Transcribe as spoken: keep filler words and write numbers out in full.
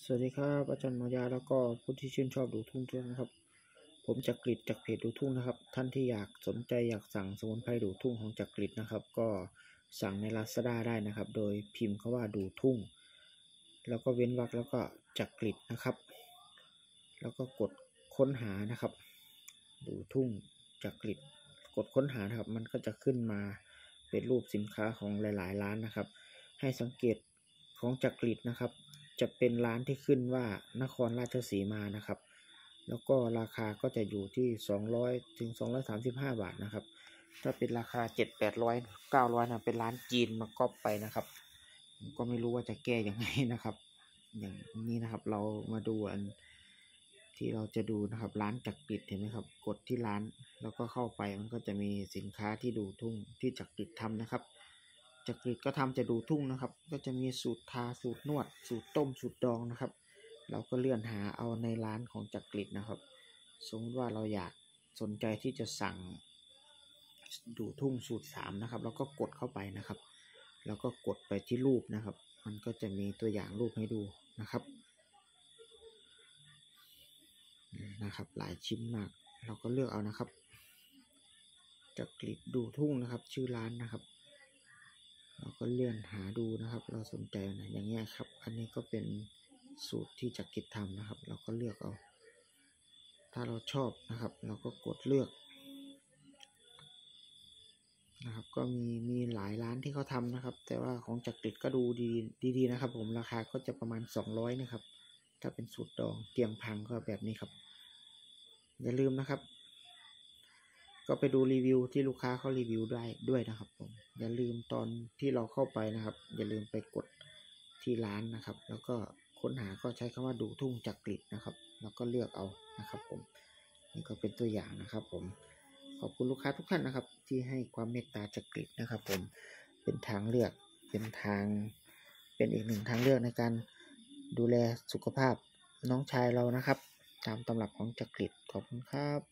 สวัสดีครับอาจารย์มายาแล้วก็ผู้ที่ชื่นชอบดูทุ่งทุกท่านครับผมจักริดจากเพจดูทุ่งนะครับท่านที่อยากสนใจอยากสั่งสมุนไพรดูทุ่งของจักริดนะครับก็สั่งใน Lazada ได้นะครับโดยพิมพ์คำว่าดูทุ่งแล้วก็เว้นวรรคแล้วก็จักริดนะครับแล้วก็กดค้นหานะครับดูทุ่งจักริดกดค้นหานะครับมันก็จะขึ้นมาเป็นรูปสินค้าของหลายๆร้านนะครับให้สังเกตของจักริดนะครับจะเป็นร้านที่ขึ้นว่านครราชสีมานะครับแล้วก็ราคาก็จะอยู่ที่สองร้อยถึงสองร้อยสามสิบห้าบาทนะครับถ้าเป็นราคาเจ็ด แปดร้อย เก้าร้อยนะเป็นร้านจีนมาก๊อปไปนะครับผมก็ไม่รู้ว่าจะแก้ยังไงนะครับอย่างนี้นะครับเรามาดูอันที่เราจะดูนะครับร้านจักริดเห็นไหมครับกดที่ร้านแล้วก็เข้าไปมันก็จะมีสินค้าที่ดูทุ่งที่จักริดทำนะครับจักริดก็ทำจะดูทุ่งนะครับก็จะมีสูตรทาสูตรนวดสูตรต้มสูตรดองนะครับเราก็เลื่อนหาเอาในร้านของจักริดนะครับสมมติว่าเราอยากสนใจที่จะสั่งดูทุ่งสูตรสามนะครับแล้วก็กดเข้าไปนะครับแล้วก็กดไปที่รูปนะครับมันก็จะมีตัวอย่างรูปให้ดูนะครับนะครับหลายชิ้นมากเราก็เลือกเอานะครับจักริดดูทุ่งนะครับชื่อร้านนะครับเราก็เลื่อนหาดูนะครับเราสนใจนะอย่างเงี้ยครับอันนี้ก็เป็นสูตรที่จักริดทำนะครับเราก็เลือกเอาถ้าเราชอบนะครับเราก็กดเลือกนะครับก็มีมีหลายร้านที่เขาทำนะครับแต่ว่าของจักริดก็ดูดีดีๆนะครับผมราคาก็จะประมาณสองร้อยนะครับถ้าเป็นสูตรดองเตียงพังก็แบบนี้ครับอย่าลืมนะครับก็ไปดูรีวิวที่ลูกค้าเขารีวิวได้ด้วยนะครับผมอย่าลืมตอนที่เราเข้าไปนะครับอย่าลืมไปกดที่ร้านนะครับแล้วก็ค้นหาก็ใช้คำว่าดูทุ่งจักริดนะครับแล้วก็เลือกเอานะครับผมนี่ก็เป็นตัวอย่างนะครับผมขอบคุณลูกค้าทุกท่านนะครับที่ให้ความเมตตาจักริดนะครับผมเป็นทางเลือกเป็นทางเป็นอีกหนึ่งทางเลือกในการดูแลสุขภาพน้องชายเรานะครับตามตำรับของจักริดขอบคุณครับ